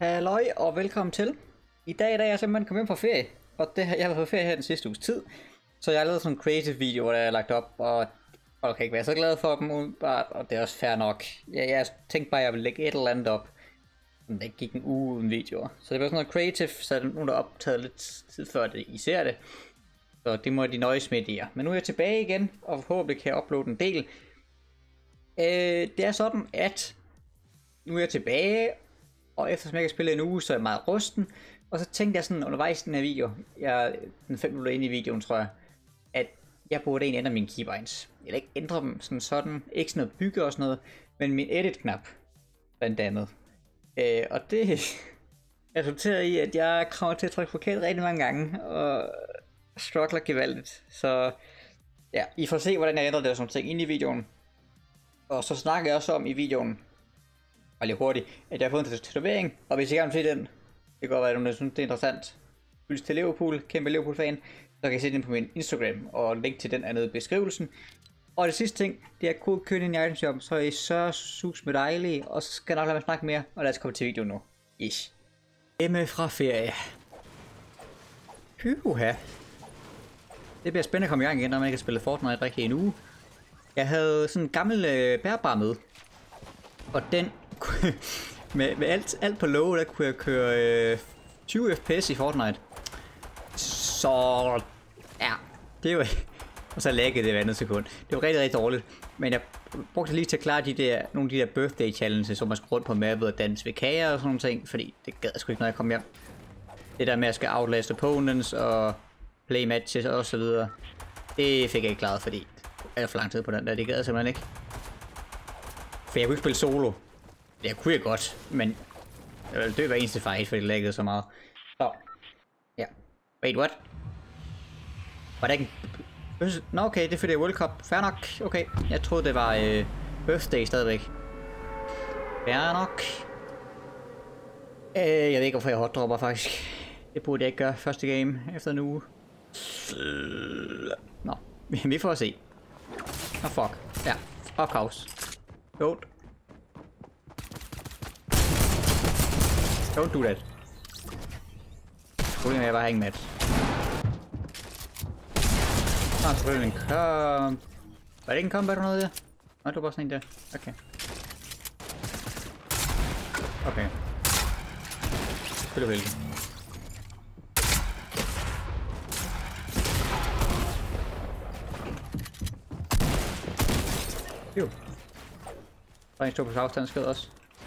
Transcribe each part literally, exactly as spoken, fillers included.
Halløj og velkommen til. I dag der er jeg simpelthen kommet hjem fra ferie, og det, jeg har været på ferie her den sidste uges tid. Så jeg har lavet sådan en creative video, der jeg har lagt op, og folk kan ikke være så glade for dem umiddelbart, og det er også fair nok. Jeg, jeg tænkte bare, at jeg ville lægge et eller andet op, men det gik en uge uden videoer. Så det var sådan noget creative, så er der nogen, der har optaget lidt tid før det, I ser det. Så det må de nøjes med det. Men nu er jeg tilbage igen, og forhåbentlig kan jeg uploade en del. Øh, det er sådan, at nu er jeg tilbage, og eftersom jeg kan spille en uge, så er jeg meget rusten. Og så tænkte jeg sådan undervejs i den her video, jeg er den fem minutter inde i videoen, tror jeg, at jeg burde egentlig ændre mine keybinds. Eller ikke ændre dem sådan sådan, ikke sådan noget bygge og sådan noget, men min edit-knap, blandt andet. Øh, og det resulterer i, at jeg kommer til at trykke forkert rigtig mange gange, og struggler gevaldigt. Så ja, I får se, hvordan jeg ændrer det og sådan ting ind i videoen. Og så snakker jeg også om i videoen, og lidt hurtigt, at jeg har fået en tatovering, og hvis I gerne vil se den, det kan godt være, at du synes, det er interessant, følg til Liverpool, kæmpe Liverpool-fan, så kan I se den på min Instagram, og link til den er nede i beskrivelsen. Og det sidste ting, det er kode køn ind i itemshop, så er I så sus med dejlige, og så skal jeg nok lade mig snakke mere, og lad os komme til videoen nu. Ish. Hjemme fra ferie. Hyuha. Det bliver spændende at komme i gang igen, når man ikke har spillet Fortnite rigtig en uge. Jeg havde sådan en gammel øh, bærbar med, og den med, med alt, alt på low, der kunne jeg køre øh, tyve F P S i Fortnite. Så ja, det var og så laggede det hver andet sekund. Det var rigtig, rigtig dårligt. Men jeg brugte lige til at klare de der, nogle af de der birthday challenges, som man skulle rundt på mappet og danse ved kager og sådan nogle ting, fordi det gad jeg sgu ikke, når jeg kom hjem. Det der med at skal outlast opponents og play matches og så videre, det fik jeg ikke klaret, fordi jeg er for lang tid på den der, det gad jeg simpelthen ikke. For jeg kunne ikke spille solo. Det kunne jeg godt, men jeg ville dø hver eneste fight, fordi det laggede så meget. Så, ja. Wait, what? Var det ikke en... Nå, okay, det er fordi det er World Cup. Fair nok, okay. Jeg troede, det var øh, birthday stadigvæk. Fair nok. Øh, jeg ved ikke, hvorfor jeg hotdropper faktisk. Det burde jeg ikke gøre første game efter en uge. Nå, vi får se. Nå, oh, fuck. Ja, fuck house. Don't. Don't do that. Problemet er bare hænge med. Nå, selvfølgelig en kom... Var det ikke en combat eller noget der? Nå, det var bare sådan en der. Okay. Okay. Spil uheldig. Jo. Der er en stor på afstand skød også.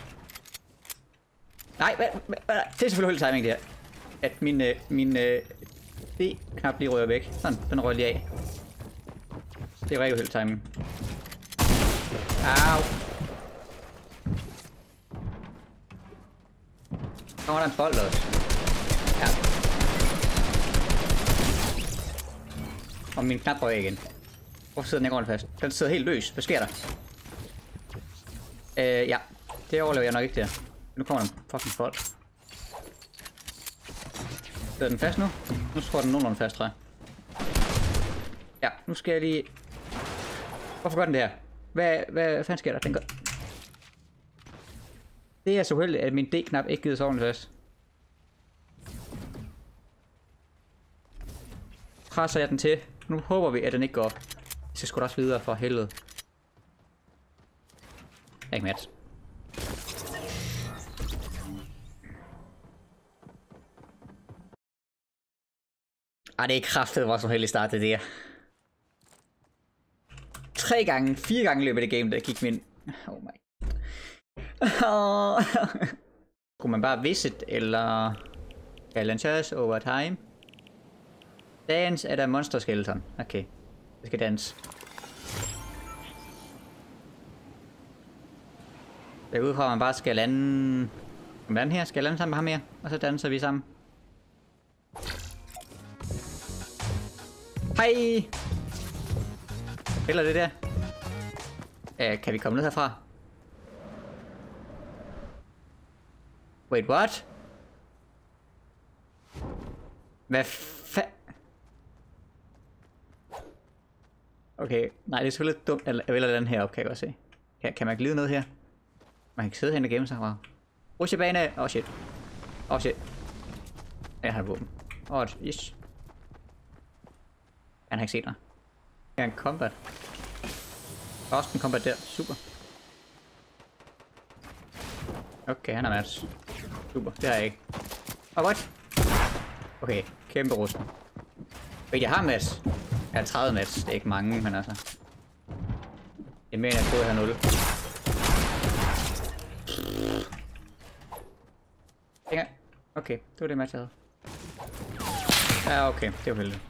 Nej, hvad, hvad, hvad, det er selvfølgelig helt timing det her. At min, øh, min øh, D-knap lige rører væk. Sådan, den rører lige af. Det er rigtig helt timing. Au. Kommer der en bold også? Ja. Og min knap rører igen. Hvorfor sidder den ikke ordentligt fast? Den sidder helt løs. Hvad sker der? Øh, ja. Det overlever jeg nok ikke der. Nu kommer der en fucking bold. Sidder den fast nu? Nu tror den nogenlunde fast, tror jeg. Ja, nu skal jeg lige... Hvorfor gør den det her? Hvad, hvad, hvad fanden sker der? Den gør... Det er så uheldigt, at min D-knap ikke gider så ordentligt fast. Presser jeg den til. Nu håber vi, at den ikke går op. Vi skal sgu da også videre for helvede. Jeg er ikke mat. Ej, det er kraftigt, hvor så heldig start det der. Tre gange, fire gange i løbet af det game, der gik min... Oh my... Oh. Kunne man bare visit, eller... Challenges over time? Dance er der monster skeleton. Okay. Jeg skal danse. Jeg går ud fra, at man bare skal lande... Hvordan her? Skal jeg lande sammen med ham her? Og så danser vi sammen. Hej! Eller det der. Uh, kan vi komme ned herfra? Wait, what? Hvad fa... Okay, nej, det er selvfølgelig lidt dumt. Eller, eller den her op, kan jeg godt se. Kan, kan man glide ned her? Man kan sidde hen og gemme sig fra. Rusjebane! Åh oh, shit. Åh, oh, shit. Jeg har et våben. Åh, oh, yes. Han har ikke set mig. Jeg har en combat. Også en combat der. Super. Okay, han er match. Super, det har jeg ikke. Åh, oh, what? Okay, kæmpe rusten. Wait, jeg har match. Jeg har tredive match. Det er ikke mange, men altså. Det er mere end jeg troede, jeg har nul. Okay, det var det match, jeg havde. Ja, okay, det var heldigt.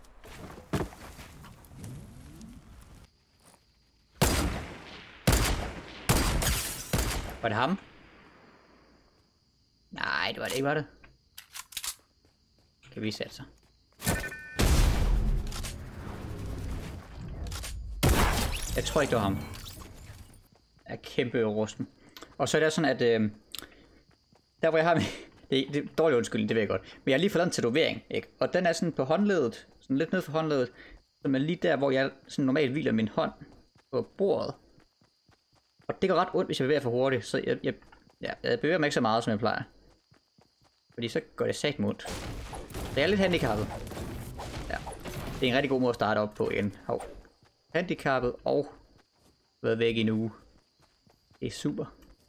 Var det ham? Nej, det var det ikke, var det? Kan vi sætte sig? Jeg tror ikke, det var ham. Jeg er kæmpe rusten. Og så er det sådan, at øh, der hvor jeg har med, det, det er dårlig undskyldning, det ved jeg godt. Men jeg har lige fået en tatovering, ikke? Og den er sådan på håndledet, sådan lidt ned for håndledet, som er lige der, hvor jeg sådan normalt hviler min hånd på bordet. Og det går ret ondt, hvis jeg bevæger for hurtigt, så jeg, jeg, ja, jeg bevæger mig ikke så meget, som jeg plejer. Fordi så går det sat ondt. Så jeg er lidt handicappet. Ja, det er en rigtig god måde at starte op på igen. Hov. Handicappet og været væk i en uge. Det er super.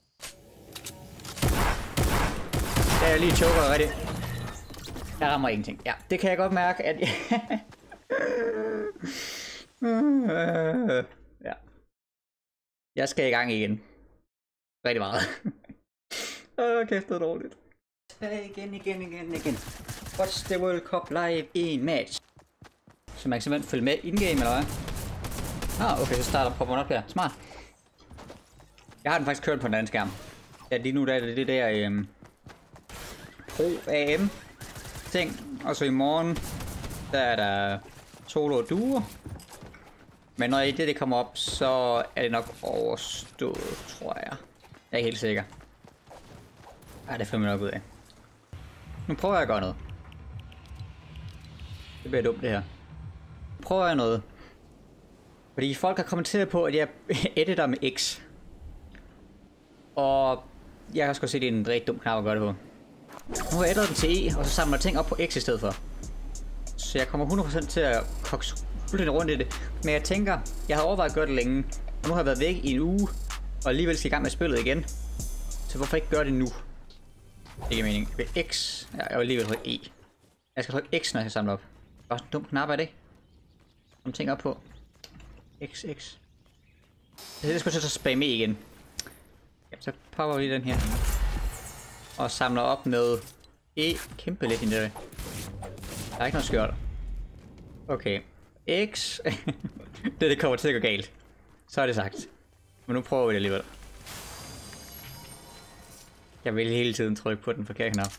Der er jeg lige choker rigtig. Jeg rammer ingenting. Ja, det kan jeg godt mærke, at jeg... ja. Jeg skal i gang igen. Rigtig meget. Åh, kæft, det er dårligt. Igen, igen, igen, igen. Watch the World Cup live i en match. Så man kan simpelthen følge med in-game, eller hvad? Ah, okay, så starter popper op her. Smart. Jeg har den faktisk kørt på en anden skærm. Ja, lige nu der er det det der øhm, Pro A M ting. Og så i morgen, der er der solo og duo. Men når det det kommer op, så er det nok overstået, tror jeg. Jeg er ikke helt sikker. Ej, det finder man nok ud af. Nu prøver jeg at gøre noget. Det bliver dumt det her. Nu prøver jeg noget. Fordi folk har kommenteret på, at jeg editer med X. Og jeg kan også se, at det er en rigtig dum knap at gøre det på. Nu har jeg editeret den til E, og så samler jeg ting op på X i stedet for. Så jeg kommer hundrede procent til at kokke fuldstændig rundt i det. Men jeg tænker, jeg har overvejet at gøre det længe. Og nu har jeg været væk i en uge, og alligevel skal i gang med spillet igen. Så hvorfor ikke gøre det nu? Det giver mening. Ved X. Ja, jeg vil alligevel trykke E. Jeg skal trykke X, når jeg samler op. Det er også en dum knap, er det ikke? Som ting op på. X, X. Jeg skal så spamme E igen. Ja, så popper vi lige den her. Og samler op med E. Kæmpe lidt i det. Der er ikke noget skørt. Okay. X. det, det kommer til at gå galt. Så er det sagt. Men nu prøver vi det alligevel. Jeg vil hele tiden trykke på den forkerte knap.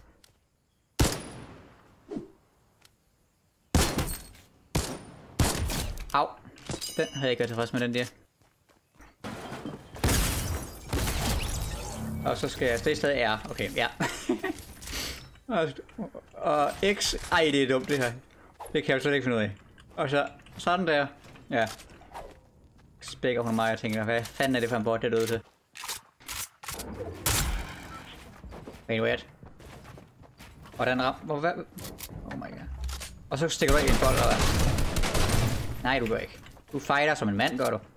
Au. Den havde jeg ikke været tilfreds med, den der. Og så skal jeg stadig R. Okay, ja. Og X. Ej, det er dumt det her. Det kan jeg slet ikke finde ud af. Og så sådan der. Ja. Spækker hun mig og tænker, hvad fanden er det for en bot, der døde til? Wait, wait. Og den rammer. Hvad? Oh my god. Og så stikker du ikke en bold, eller hvad? Nej, du gør ikke. Du fighter som en mand, gør du.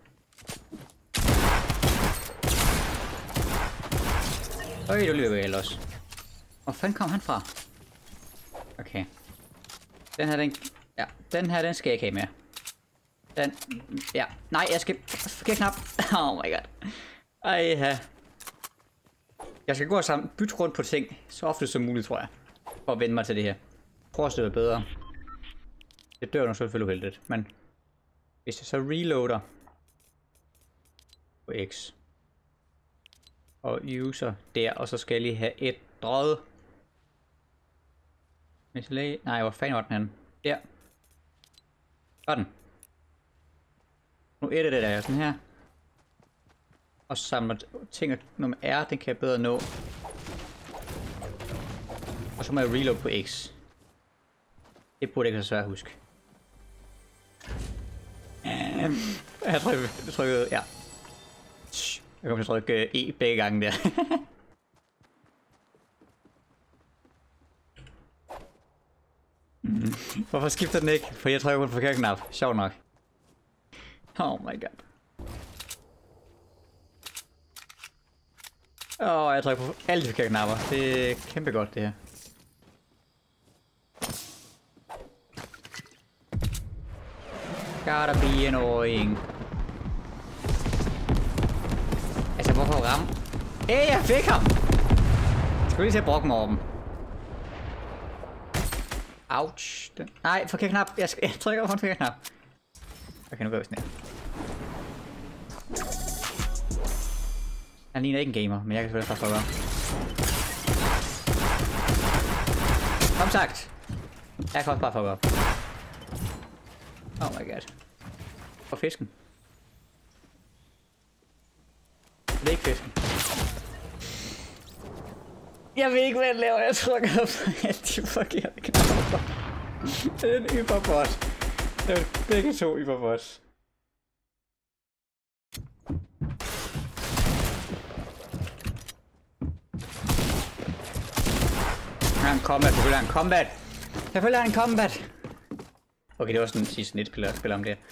Øj, du løber vel også. Hvor fanden kom han fra? Okay. Den her, den... Ja, den her, den skal jeg ikke have med. Den... Ja. Nej, jeg skal... Forkert knap. Oh my god. Ej, ja. Jeg skal gå og sammen bytte rundt på ting, så ofte som muligt, tror jeg. For at vende mig til det her. Prøv at det bedre. Det dør nu selvfølgelig uheldigt, men... Hvis jeg så reloader... På X... Og user der, og så skal jeg lige have et drød. Miscellaneous. Nej, hvor fanden var den henne? Der. Sådan. Nu er det det der, sådan her. Og samler ting, nummer R, den kan jeg bedre nå. Og så må jeg reload på X. Det burde ikke være svært at huske. Jeg trykker, jeg trykker, ja. Jeg kommer til at trykke E begge gange der. Hvorfor skifter den ikke? For jeg trykker på den forkerte knap. Sjov nok. Oh my god. Åh, oh, jeg trykker på alle de forkerte knapper. Det er kæmpe godt, det her. Gotta be annoying. Altså, hvorfor ramme? Hey, jeg fik ham! Jeg skulle lige til at brokke mig over dem. Ouch. Den... Nej, forkert knap. Jeg, skal... jeg trykker på den forkert knap. Okay, nu går vi sådan her. Han ligner ikke en gamer, men jeg kan selvfølgelig først prøve. Som sagt. Jeg kan også bare fuck op. Oh my god. Og fisken. Det er ikke fisken. Jeg ved ikke, hvad jeg laver. Jeg trykker op på alle de forkerte knapper. Det er en yberbot. Det er begge to yberbot. Jeg har en combat. Selvfølgelig har en combat. Selvfølgelig har en combat. Okay, det var sådan en sidste netspiller, der spiller om det.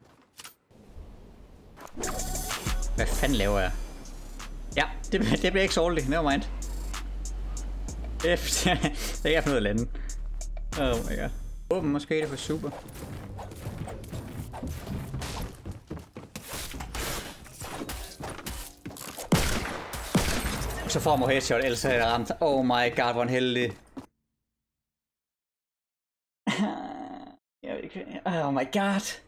Hvad fanden laver jeg? Ja, det, det bliver ikke sårligt. Never mind. Det er ikke noget at lande. Oh my god. Åben måske, det var super. Så får man headshot, ellers er det ramt. Oh my god, hvor en heldig. Oh my god.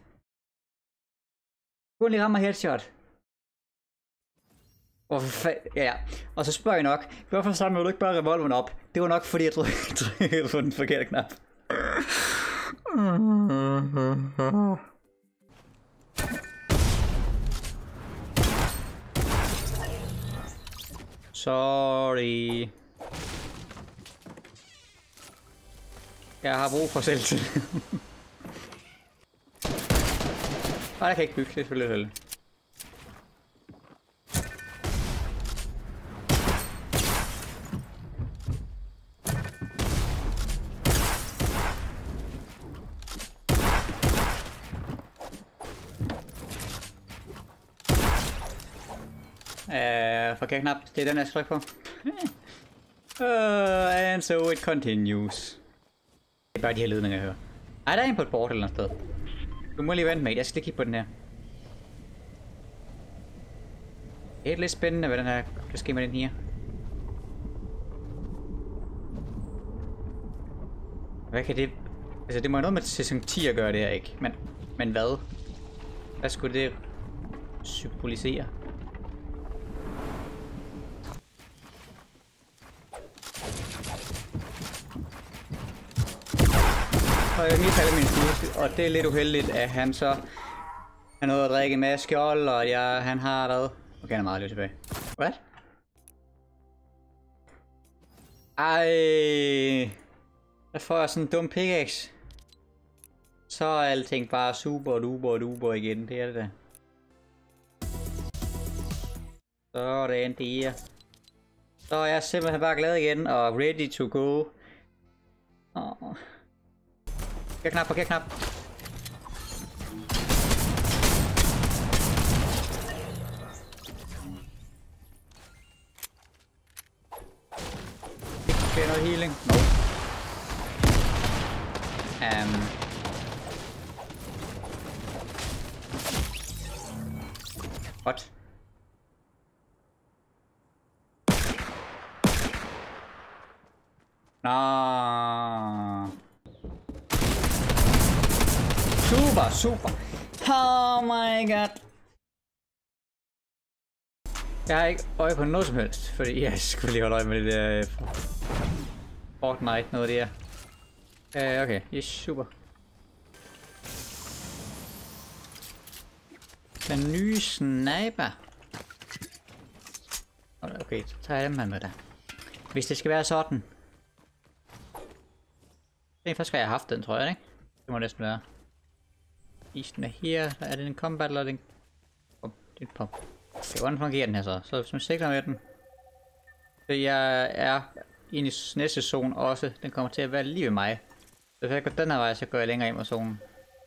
Du lige rammer headshot. Hvorfor fa- ja, ja. Og så spørger jeg nok, hvorfor samler du ikke bare revolveren op? Det var nok fordi jeg trykkede på den forkerte knap. Sorry. Jeg har brug for selvtid. Nej, jeg kan ikke bygge, det er selvfølgelig heldigt. Uh, forkert knap, det er den jeg skal trykke på. uh, and so it continues. Det er bare de her ledninger jeg hører. Ej, der er en på et board eller noget sted. Du må lige vente med, jeg skal lige kigge på den her. Det er lidt spændende, hvad den her kan ske med den her. Hvad kan det... Altså det må have noget med sæson ti at gøre det her, ikke? Men, men hvad? Hvad skulle det symbolisere? Og jeg lige falder min skue, og det er lidt uheldigt, at han så har noget at drikke med skjold, og jeg, han har hvad? Okay, han er meget lidt tilbage. What? Ej, der får jeg sådan en dum pickaxe. Så er alting bare super duper duper igen, det er det da. Sådan der. Så er jeg simpelthen bare glad igen og ready to go. Åh. Forkert knap, forkert knap. Ikke noget healing. No. Um. What? Nå. Super, super. Oh my god. Jeg har ikke øje på noget som helst, fordi jeg skulle lige holde øje med det der uh, Fortnite, noget der. Uh, okay, yes, super. Den nye sniper. Okay, så tager jeg dem her med der. Hvis det skal være sådan. Det er først, skal jeg have haft den, tror jeg, ikke? Det må næsten være. Isen er her. Er det en combat eller er det en... Oh, det er et pop. Okay, hvordan fungerer den her så? Så hvis man sigter med den. Så jeg er inde i næste zone også. Den kommer til at være lige ved mig. Hvis jeg går den her vej, så går jeg længere ind mod zonen.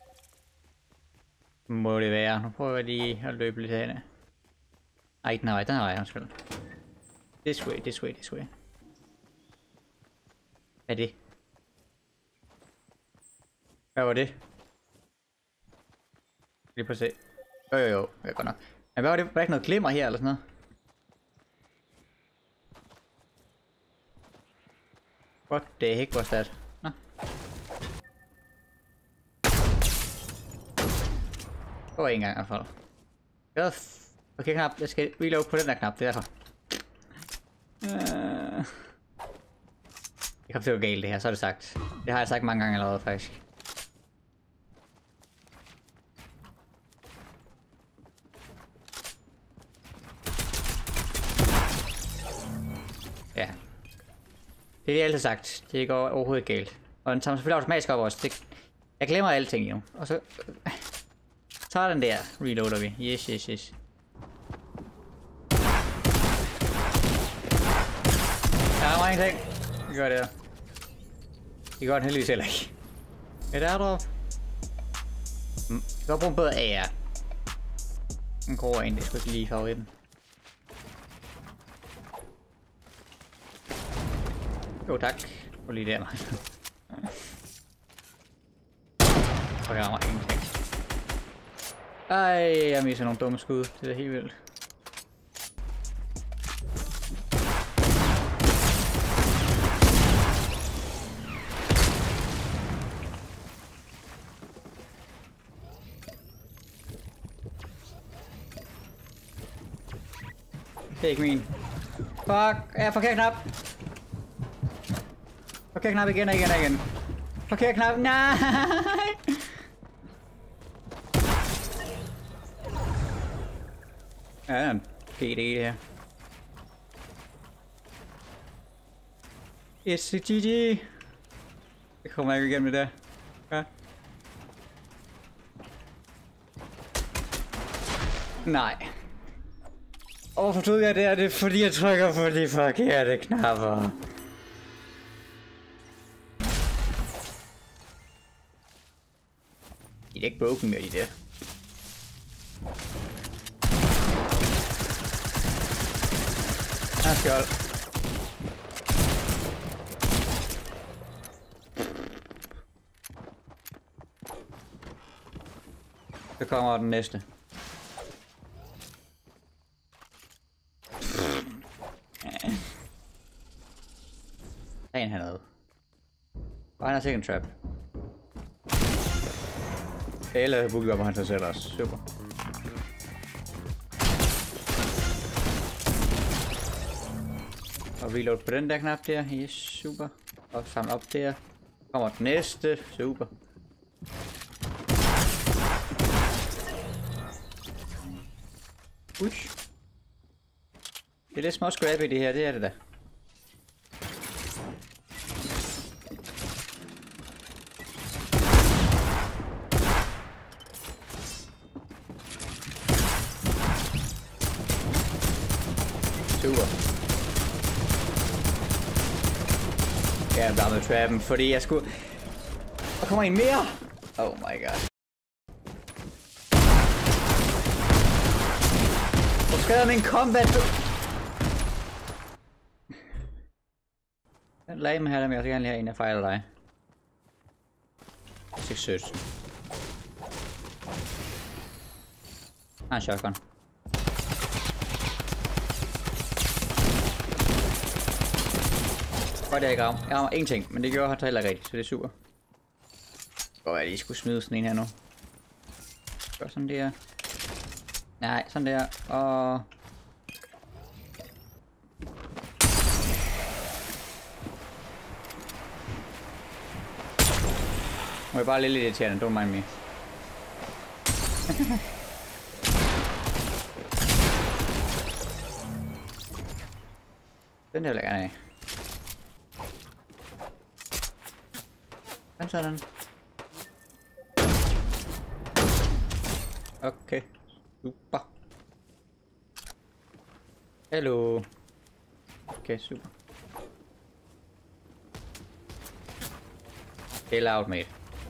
Må det være. Nu prøver jeg lige at løbe lidt herinde. Ej, ikke den her vej, den her vej, undskyld. This way, this way, this way. Hvad er det? Hvad var det? Lige på at se. Jo jo jo, jeg godt nok. Men hvad var det? Var der ikke noget glimmer her eller sådan noget? What the heck was that? Nå. Det var ikke engang i hvert fald. Jeg okay, knap. Jeg skal reload på den der knap, det er derfor. Uh... Jeg kom til at gå galt det her, så er det sagt. Det har jeg sagt mange gange allerede faktisk. Ja. Det er det altid sagt. Det går overhovedet galt. Og den tager selvfølgelig automatisk op også. Det... Jeg glemmer alting nu. Og så... Så er den der. Reloader vi. Yes, yes, yes. Der er mange ting. Vi gør det her. Det gør den heldigvis heller ikke. Ja, der er der. Mm. Jeg kan bruge en bedre A R. En grå en, det skulle ikke lige favoritten. Jo tak. Få lige der, mig. Og jeg rammer ingenting. Ej, jeg misser nogle dumme skud. Det er helt vildt. Det er ikke min. Fuck, ja, forkert knap. Forkert knap igen og igen og igen. Forkert knap, nej. Ja, det er en G D her. Yes, G G. Det kommer ikke igennem det der. Ja. Nej. Og hvorfor troede jeg det er det, fordi jeg trykker på de forkerte knapper. De er ikke broken med de der. Ah, skjold. Så kommer den næste. Der er en hernede. Og han har sikkert en trap. Eller boogie op, og han så sætter os. Super. Og reload på den der knap der. Yes, super. Og samle op der. Kommer den næste. Super. Ush. Det er lidt små scrappy det her, det er det da. Super. Ja, jeg blev med trappen, fordi jeg skulle... Der kommer en mere! Oh my god. Hvor skader min combat, du? Den lagde mig her, men jeg vil gerne lige have en, jeg fejler dig. Det er sødt. Ah, en shotgun. Godt, jeg ikke rammer. Jeg rammer ingenting, men det gjorde han heller rigtigt, så det er super. Godt, jeg lige skulle smide sådan en her nu. Gør sådan der. Nej, sådan der. Og... Må jeg bare lidt lidt irriterende, don't mind me. Den der vil jeg gerne af. Den sådan. Okay. Super. Hallo. Okay, super. Chill out, mate.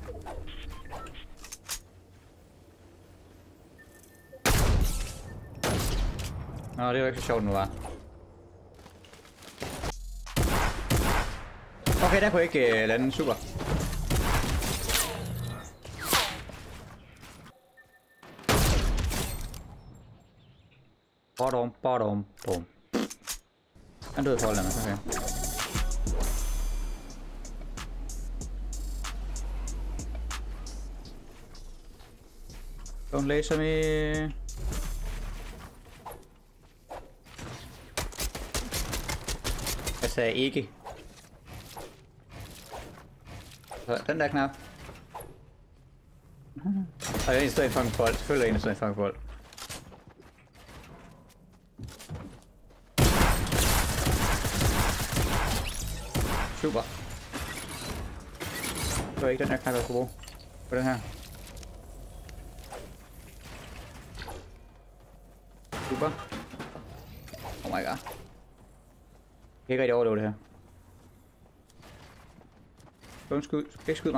Nå, det var ikke så sjovt nu, var. Okay, der kunne jeg ikke uh, lande. Super. Bottom, bottom, bom. Han døde på holderne, okay. Don't laser me. Jeg sagde ikke. Så den der knap. Og jeg er en stå i fucking bold. Selvfølgelig er en stå i fucking bold. Super. Det var ikke den her knap, jeg skulle bruge. På den her. Super. Oh my god. Jeg kan ikke rigtig overleve det her. Don't skud. Ikke skyde mig.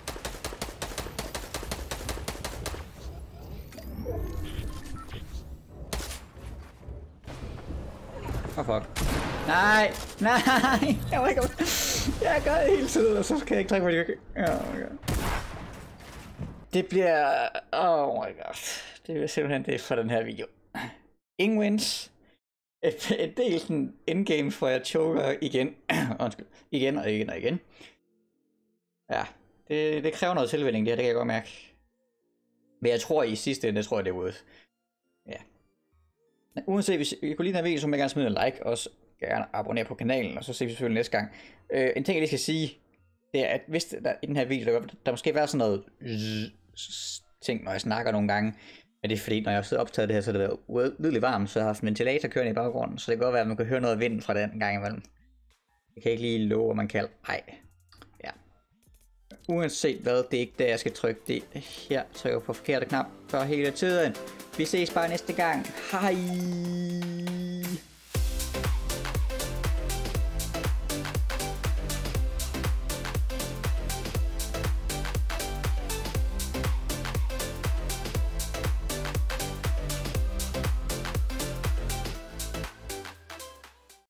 Oh fuck. Nej! Nej! Jeg må ikke... Jeg gør det hele tiden, og så kan jeg ikke trække på det. Oh my god. Det bliver... Oh my god. Det bliver simpelthen det for den her video. Ingen wins. En del sådan endgame, hvor jeg choker igen. Undskyld. Igen og igen og igen. Ja, det, det kræver noget tilvænning, det her, det kan jeg godt mærke. Men jeg tror i sidste ende, jeg tror det er worth. Ja. Men uanset, hvis I kunne lide den her video, så må jeg gerne smide en like, og gerne abonnere på kanalen, og så ser vi selvfølgelig næste gang. Øh, en ting, jeg lige skal sige, det er, at hvis der i den her video, der, der måske være sådan noget ting, når jeg snakker nogle gange, men det er fordi, når jeg har siddet optaget det her, så det har været virkelig varmt, så jeg har haft ventilator kørende i baggrunden, så det kan godt være, at man kan høre noget vind fra den gang imellem. Jeg kan ikke lige love, hvad man kalder. Ej. Ja. Uanset hvad, det er ikke der, jeg skal trykke det her. Trykker på forkerte knap for hele tiden. Vi ses bare næste gang. Hej.